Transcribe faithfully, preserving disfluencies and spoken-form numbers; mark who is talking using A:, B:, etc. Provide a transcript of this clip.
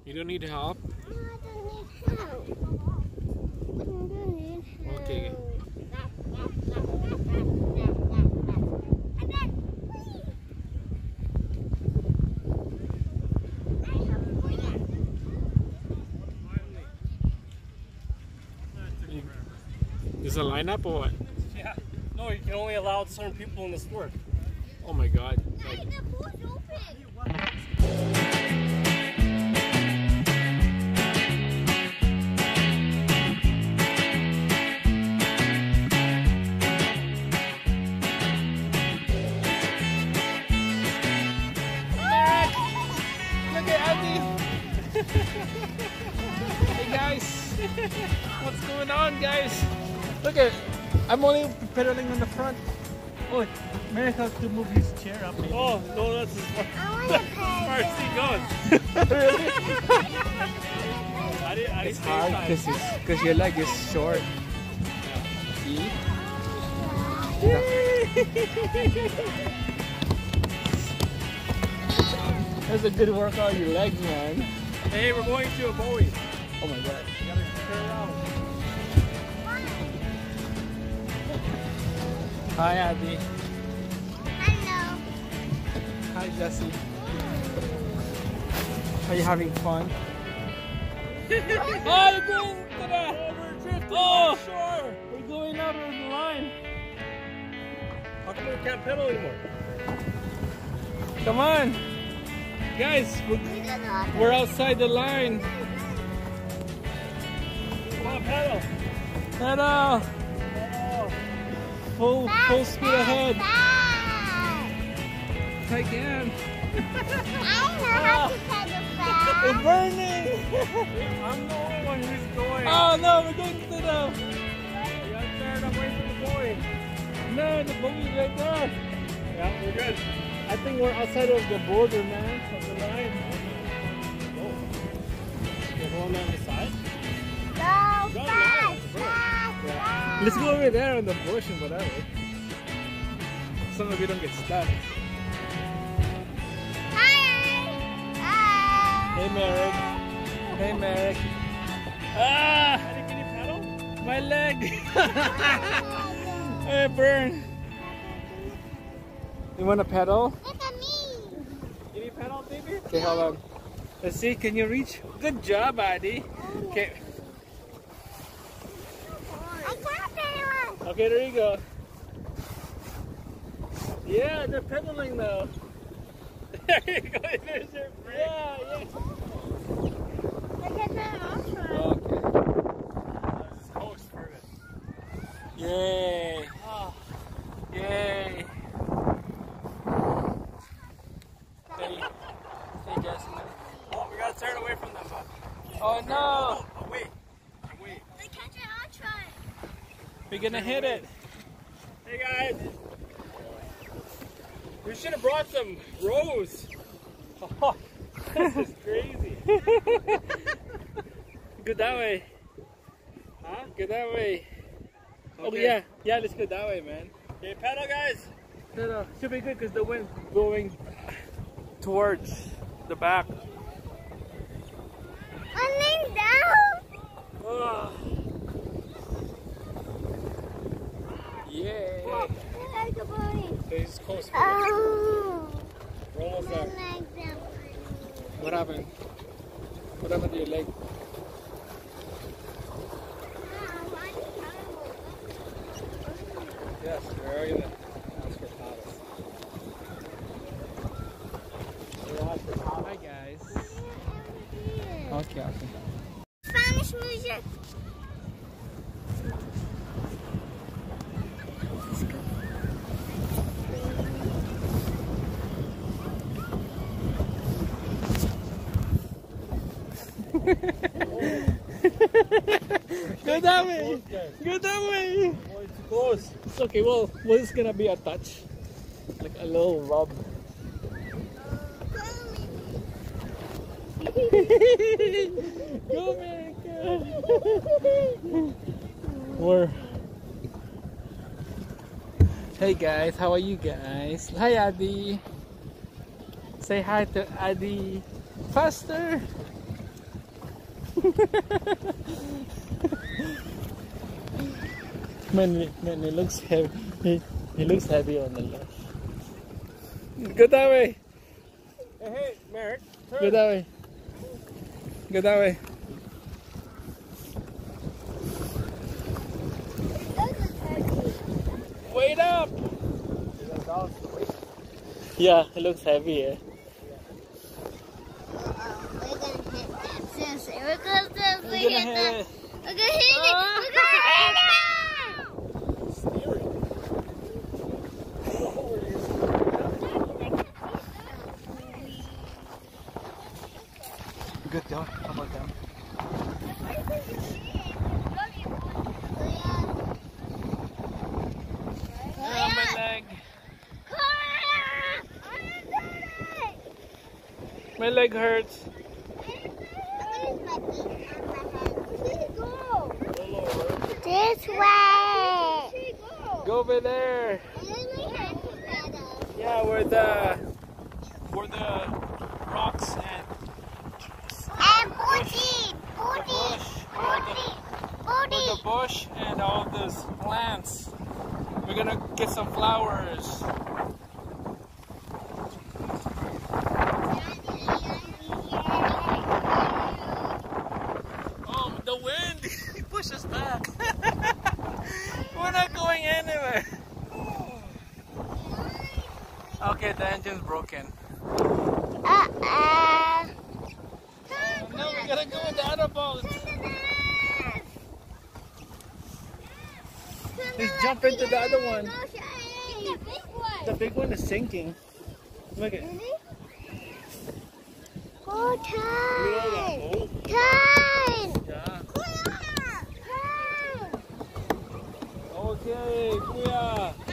A: You don't need help?
B: No, I don't need help. I don't need help.
A: Okay. Is a lineup or what?
C: Yeah. No, you can only allow certain people in the store.
A: Oh my god. Like,
B: The pool's open.
A: look at Andy! Hey guys! What's going on, guys? Look at, I'm only pedaling on the front.
C: Oh, Merrick has to move his chair up. Maybe. Oh, no, that's as far,
B: I want to
C: far as he goes.
A: Really?
C: I didn't, I didn't
A: It's hard because because your leg is short. See? That's a good workout on your legs, man.
C: Hey, we're going to a Bowie.
A: Oh my god.
C: You gotta turn around.
A: Hi, Abby.
B: Hello.
A: Hi, Jesse. Are you having fun? Oh, you're going to the...
C: Oh, we're drifting
A: Oh.
C: offshore.
A: We're going out of the line.
C: How come we can't pedal anymore?
A: Come on. Guys, we're,
B: We don't know.
A: we're outside the line.
C: Come on, pedal.
A: Ta-da!
C: Oh.
A: Full, full speed ahead.
B: Fast.
A: Again.
B: I know how to pedal fast.
A: It's burning.
C: I'm the only one who's going.
A: Oh no, we're going to the...
C: You gotta turn away from the Bowie.
A: No, the buggy's right there.
C: Yeah, we're good.
A: I think we're outside of the border, man. Of the line.
C: Oh. There's one on the side.
B: Go
C: Go,
B: fast,
C: go.
B: fast, fast.
A: Let's go over there on the bush and whatever. So that we don't get stuck.
B: Hi. Hi.
A: Hey, Merrick. Hey, Merrick. Ah!
C: Eddie, can you pedal?
A: My leg! Hey, burn! You want to pedal?
B: Look at me.
C: Can you pedal, baby?
A: Okay, hold on. Let's see, can you reach? Good job, Addy. Okay,
B: I got that one.
A: okay, there you go. Yeah, they're pedaling now.
C: There you go. There's your brake.
A: Yeah, yeah.
B: Look at that also.
A: Okay.
C: This is coast furnace.
A: Yay!
C: Oh.
A: Yay! Hey, hey, Jesse.
C: Oh, we gotta turn away from them. Huh?
A: Oh no!
C: Oh, wait. Wait.
B: Look at your ultra.
A: We're gonna hit it.
C: Hey, guys. We should have brought some rows. Oh, this is crazy.
A: Go that way.
C: Huh?
A: Go that way. Oh
C: Okay.
A: yeah, yeah. Let's go that way, man.
C: Okay, pedal, guys.
A: No, no, should be good because the wind's blowing towards the back.
B: I'm laying down.
A: Oh. Yay!
B: Look at the boy.
A: This is close.
B: Oh.
A: We're almost
B: My
A: there.
B: legs are
A: What happened? What happened to your leg? Yes, we're already gonna ask for paddles. We're asked for paddles. Hi guys. Okay, okay.
B: Spanish music.
A: Go that way! Go that way!
C: Oh, it's too close.
A: It's okay, well, well, it's gonna be a touch. Like a little rub. Go, man, go! We're... Hey guys, how are you guys? Hi, Addy. Say hi to Addy. Faster! man, man, he looks heavy. He, he looks heavy on the left. Go that way.
C: Hey, hey, Merrick. Turn.
A: Go that way. Go that way. Wait up. Yeah, it looks heavy. Eh?
B: We're gonna hit that sensor. We're gonna hit
A: We're gonna
B: that.
A: hit it.
B: We're gonna hit it. We're gonna
A: Good job. How about that? Oh, my leg. My leg hurts.
B: This way.
A: Go over there. Yeah, where the where the rocks and
B: And booty,
A: the
B: booty,
A: bush, where the, where
B: booty.
A: the bush and all these plants. We're gonna get some flowers. Oh, the wind pushes back. We're not going anywhere. Okay, the engine's broken.
B: Uh-uh.
A: No, we gotta go with the other boat. Let's jump into the other one.
B: The big one.
A: The big one is sinking. Look at it.
B: Oh, time.
A: Oh,
B: Time.
A: yeah.
B: Time.
A: Okay, kuya.